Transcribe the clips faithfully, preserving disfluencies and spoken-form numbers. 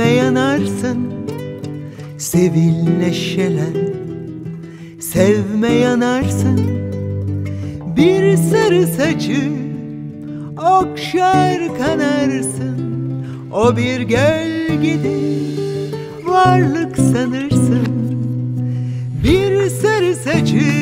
yanarsın, sevil neşelen. Sevme yanarsın, bir sarı saçı okşar kanarsın. O bir gölgedir, varlık sanırsın. Bir sarı saçı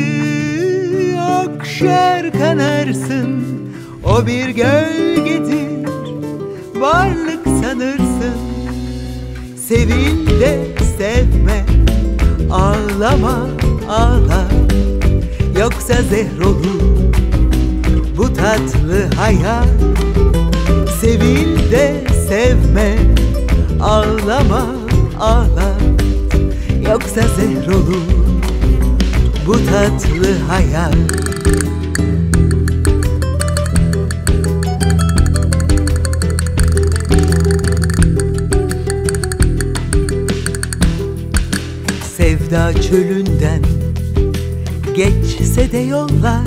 okşar kanarsın. O bir gölgedir, varlık sanırsın. Sevil de sevme, ağlama ağla, yoksa zehr olur bu tatlı hayat. Sevil de sevme, ağlama ağla, yoksa zehr olur bu tatlı hayat. Sevda çölünden geçse de yollar,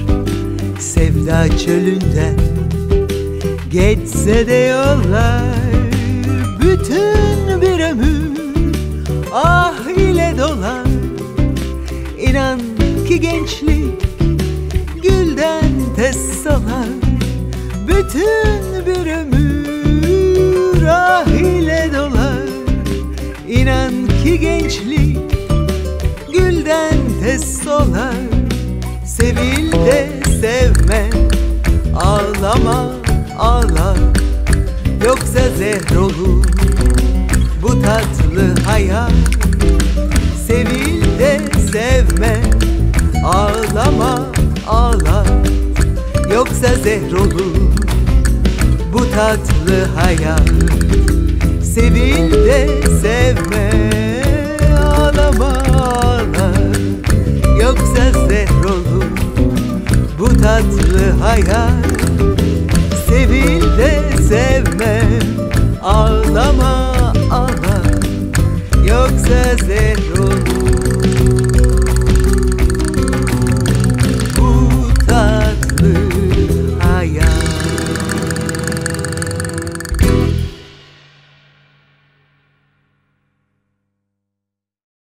sevda çölünden geçse de yollar. Bütün bir ömür ah ile dolar. İnan ki gençlik gülden tez solar. Bütün bir ömür ah ile dolar. İnan ki gençlik gülden tez solar. Sevil de sevme, ağlama ağla, yoksa zehr olur bu tatlı hayat. Sevil de sevme, ağlama ağla, yoksa zehr olur bu tatlı hayat. Sevil de sevme, ağlama ağla, yoksa zehr olur bu tatlı hayat. Sevil de sevme, ağlama ağla, yoksa zehr olur